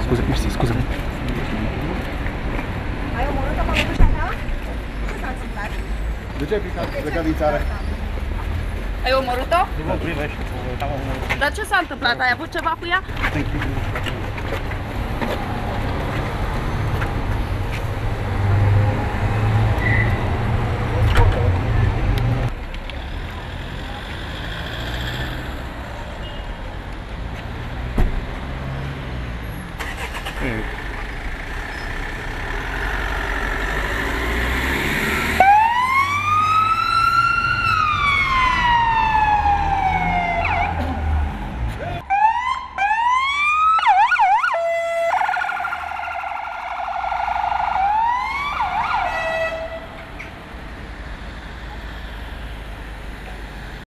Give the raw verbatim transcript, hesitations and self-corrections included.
scuze, mersi, scuze. Ai omorât-o pe mătușa ta? Ce s-a întâmplat? De ce ai plecat, plecat din țară? Ai omorât-o? Nu mă privește, am omorât. Dar ce s-a întâmplat? Ai avut ceva cu ea? Mm.